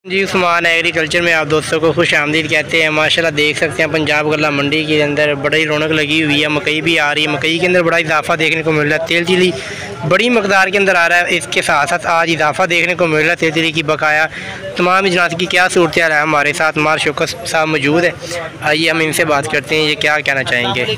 जी Usman agriculture में आप दोस्तों को खुश आमदीद कहते हैं। माशाल्लाह देख सकते हैं पंजाब गल्ला मंडी के अंदर बड़ी रौनक लगी हुई है। मकई भी आ रही है, मकई के अंदर बड़ा इजाफा देखने को मिल रहा है। तेल चिली बड़ी मकदार के अंदर आ रहा है। इसके साथ साथ आज इजाफा देखने को मिल रहा है तेल चिली की बकाया तमाम इजनात की क्या सूरत हाल है। हमारे साथ मार शौकत साहब मौजूद है, आइए हम इनसे बात करते हैं, ये क्या कहना चाहेंगे।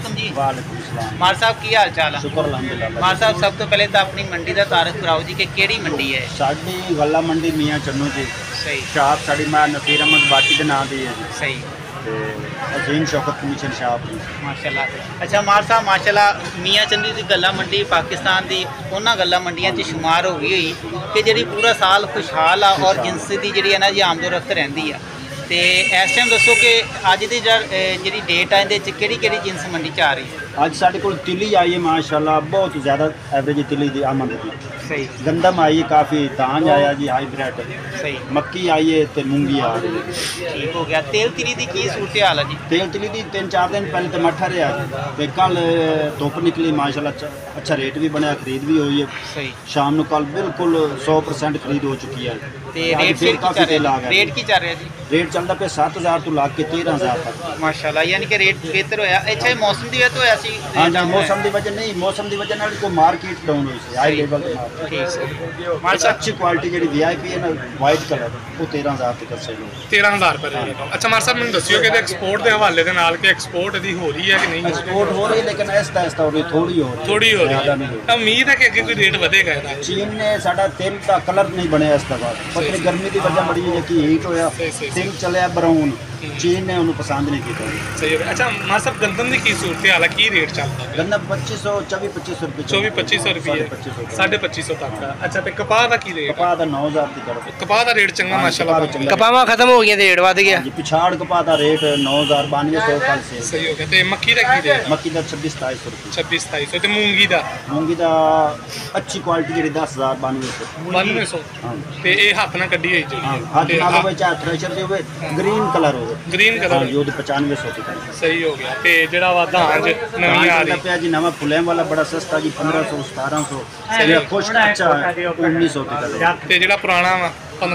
मार साहब की हाल चाल है? शुक्र अल्हम्दुलिल्लाह। मार साहब सब तो पहले तो अपनी मंडी का तारफ कराओ जी कि केड़ी मंडी है? साडी गल्ला मंडी मियाँ चन्नू जी। सही। शाप साड़ी मैं नसीर अहमद बाटी के नाम दी है जी। सही। ते अजीम शौकत कमीशन शाप जी। माशाल्लाह। अच्छा मार साहब माशाल्लाह मियाँ चन्नू की गल्ला मंडी पाकिस्तान की उन्होंने गल्ला मंडियां च शुमार हो गई हुई कि जी पूरा साल खुशहाल आ और जिनस की जी है ना जी आमदोरफ्त रहती है। तो इस टाइम दसो कि अज की जी डेट है कि जिनस मंडी च आ रही है? अज साढ़े को तिली आई है माशाल्लाह, बहुत ज़्यादा एवरेज तिली की आमद की। सही। गंदम आई है काफ़ी, धान आया जी हाईब्रिड। सही। मक्की आई है तो मूंगी आ रही है। ठीक हो गया। तेल तिली की की सूरत हाल है जी? तेल तिली की 3-4 दिन पहले तो मठा रहा तो कल धुप निकली माशाल्लाह, अच्छा रेट भी बनया, खरीद भी हुई है। सही। शाम को कल बिल्कुल 100% खरीद हो चुकी है। रेट काफ़ी तेल आ गया। रेट की चल रहा जी? रेट चलता पे 7,000 तो लाख के 13,000 तक माशाल्लाह, यानी कि रेट बेहतर होया। अच्छा मौसम की वजह तो होया सी? हाँ जी, मौसम की वजह नहीं, मौसम की वजह नाल कोई मार्केट डाउन हुई सी, हाई लेवल ते मार्केट। अच्छी क्वालिटी जी VIP है ना, वाइट कलर वो 13,000 तक कर सकते। 13,000 रुपये। अच्छा मार साहब मैंने दसियो कि एक्सपोर्ट के हवाले के नाल कि एक्सपोर्ट दी हो रही है कि नहीं? एक्सपोर्ट हो रही है लेकिन ऐसा हो रही, थोड़ी हो रही है। उम्मीद है कि अगे कोई रेट बढ़ेगा इसदा? चीन ने साडा तेल का कलर नहीं बनया इस दफा, पता नहीं गर्मी की वजह बड़ी है कि हीट होया, तेल चलिया ब्राउन, चीन ने उन्होंने पसंद नहीं किया। सही है। अच्छा मार साहब गंदम की सूरत हाल है, की रेट चलता है? गन्ना 2400-2500 रुपये, 2400 रुपये, 2500 तक। अच्छा तो कपाह का की रेट? कपाह का 9,000 की कर। कपाह का रेट चंगा माशाल्लाह। कपाह खत्म हो गया, रेट वध गया। पिछाड़ कपाह का रेट 9,000 9200 कल से सही हो गया। तो मक्की का की रेट? मक्की का 26-2700 रुपये। 26-2700। तो मूंगी का? मूंगी का अच्छी क्वालिटी जी 10,000 9200। ਤੇ ਇਹ ਹੱਥ ਨਾਲ ਕੱਢੀ ਹੋਈ ਜਿਹੜੀ ਹੱਥ ਨਾਲ ਹੋਵੇ ਚਾਹੇ ਥ੍ਰੈਸ਼ਰ ਦੇ ਹੋਵੇ, ਗ੍ਰੀਨ ਕਲਰ ਹੋਵੇ। ਗ੍ਰੀਨ ਕਲਰ ਜੋ 9500 ਦੀ। ਸਹੀ ਹੋ ਗਿਆ। ਤੇ ਜਿਹੜਾ ਵਾ ਧਾਨ ਚ ਨਵੀਂ ਆ ਰਹੀ ਪਿਆ ਜੀ ਨਵਾਂ ਫੁੱਲਿਆਂ ਵਾਲਾ ਬੜਾ ਸਸਤਾ ਜੀ 1500 1700। ਜਿਹੜਾ ਖੁਸ਼ਕ ਅੱਛਾ 1900 ਦੀ। ਤੇ ਜਿਹੜਾ ਪੁਰਾਣਾ ਵਾ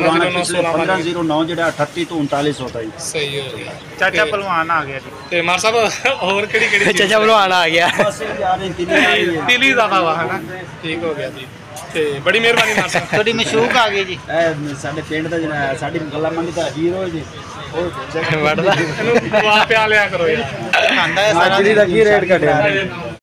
1509 ਜਿਹੜਾ 38 ਤੋਂ 3900 ਦਾ ਜੀ। ਸਹੀ ਹੋ ਗਿਆ। ਚਾਚਾ ਪਹਿਲਵਾਨ ਆ ਗਿਆ ਜੀ। ਤੇ ਮਾਰ ਸਾਹਿਬ ਹੋਰ ਕਿਹੜੀ ਕਿਹੜੀ ਚਾਚਾ ਪਹਿਲਵਾਨ ਆ ਗਿਆ? ਬਸ ਯਾਰ ਇਹ ਤਿਲੀ ਜ਼ਿਆਦਾ ਵਾ ਹੈ ਨਾ? ਠੀਕ ਹੋ ਗਿਆ ਜੀ। ਤੇ ਬੜੀ ਮਿਹਰਬਾਨੀ ਮਾਰ ਸਾਹਿਬ। ਤੁਹਾਡੀ ਮਸ਼ੂਕ ਆ ਗਈ ਜੀ। ਇਹ ਸਾਡੇ ਪਿੰਡ ਦਾ ਜਿਹੜਾ ਸਾਡੀ ਗੱਲਾ ਮੰਡੀ ਦਾ ਹੀਰੋ ਜੀ, ਉਹ ਵੜਦਾ ਇਹਨੂੰ ਪਵਾ ਪਿਆ ਲਿਆ ਕਰੋ ਯਾਰ। ਖਾਂਦਾ ਹੈ ਸਾਰਾ ਦਾ ਕੀ ਰੇਟ ਘਟਿਆ?